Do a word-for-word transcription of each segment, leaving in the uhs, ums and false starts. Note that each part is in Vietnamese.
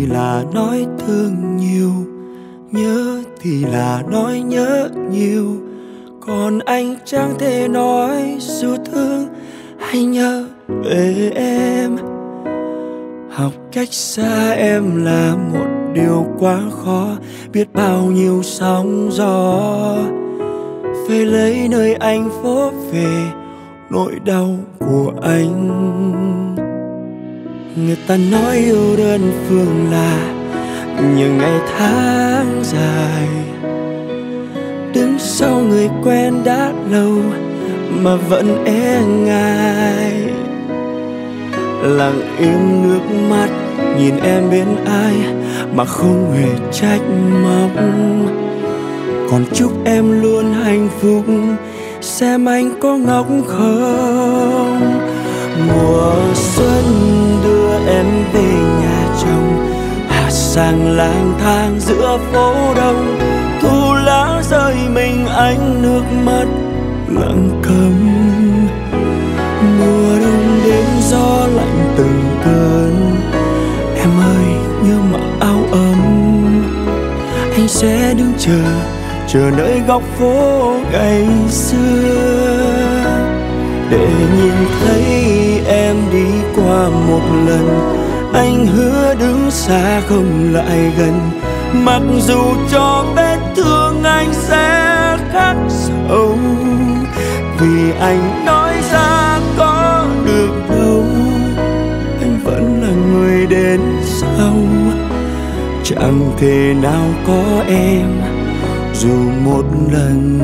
thì là nói thương nhiều, nhớ thì là nói nhớ nhiều. Còn anh chẳng thể nói dù thương hay nhớ về em. Học cách xa em là một điều quá khó, biết bao nhiêu sóng gió về lấy nơi anh phố về nỗi đau của anh. Người ta nói yêu đơn phương là những ngày tháng dài, đứng sau người quen đã lâu mà vẫn e ngại. Lặng im nước mắt nhìn em bên ai mà không hề trách móc. Còn chúc em luôn hạnh phúc, xem anh có ngốc không. Mùa xuân đưa em về nhà chồng, hạ sang lang thang giữa phố đông. Thu lá rơi mình anh nước mắt lặng câm. Mùa đông đến gió lạnh từng cơn, em ơi nhớ mặc áo ấm. Anh sẽ đứng chờ, chờ nơi góc phố ngày xưa, để nhìn thấy em đi qua một lần. Anh hứa đứng xa không lại gần, mặc dù cho vết thương anh sẽ khắc sâu. Vì anh nói ra có được đâu, anh vẫn là người đến sau. Chẳng thể nào có em dù một lần.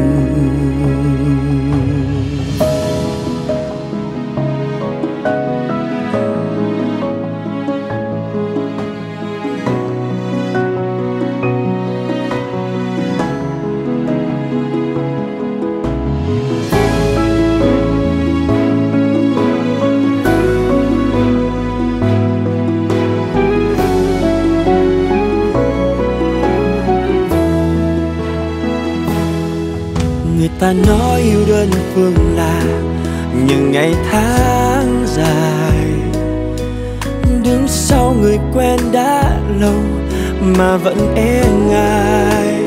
Người ta nói yêu đơn phương là những ngày tháng dài, đứng sau người quen đã lâu mà vẫn e ngại.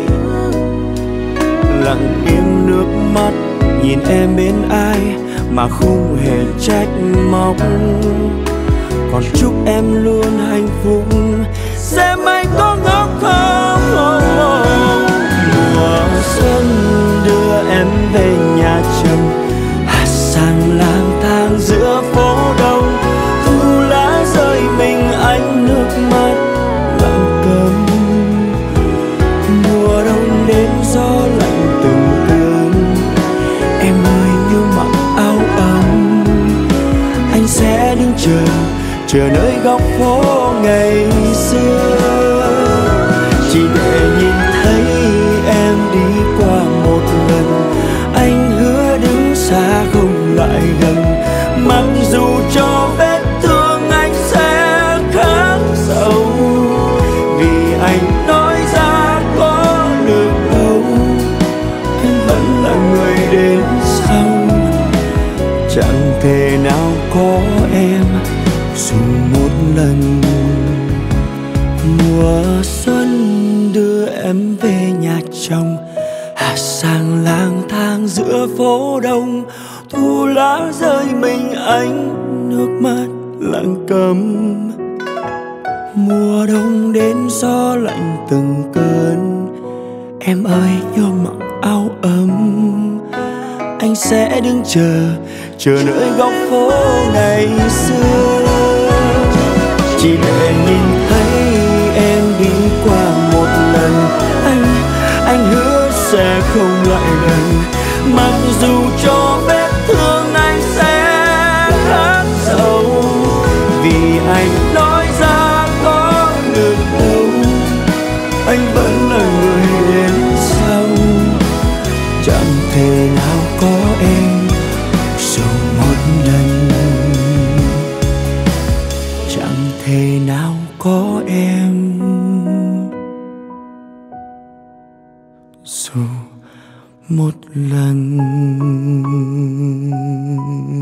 Lặng im nước mắt nhìn em bên ai mà không hề trách móc. Còn chúc em luôn hạnh phúc, xem anh có ngốc không. Mùa xuân đưa em về nhà chồng, hạ sang lang thang giữa phố đông. Thu lá rơi mình anh nước mắt lặng câm. Mùa đông đến gió lạnh từng cơn, em ơi nhớ mặc áo ấm. Anh sẽ đứng chờ, chờ nơi góc phố ngày xưa, chỉ để nhìn thấy em đi qua một lần. Anh hứa đứng xa không lại gần, mặc dù cho vết thương anh sẽ khắc sâu. Vì anh nói ra có được đâu, anh vẫn là người đến sau. Chẳng thể nào có em dù một lần. Mùa xuân đưa em về nhà chồng, hạ sang lang thang giữa phố đông. Thu lá rơi mình anh nước mắt lặng câm. Mùa đông đến gió lạnh từng cơn, em ơi nhớ mặc áo ấm. Anh sẽ đứng chờ, chờ nơi góc phố ngày xưa, chỉ để nhìn thấy em đi qua một lần. Anh, anh hứa sẽ không lại gần, mặc dù cho vết thương anh sẽ khắc sâu. Vì anh nói ra có được đâu, anh vẫn là người đến sau. Chẳng thể nào có em dù một lần, chẳng thể nào có em dù một lần.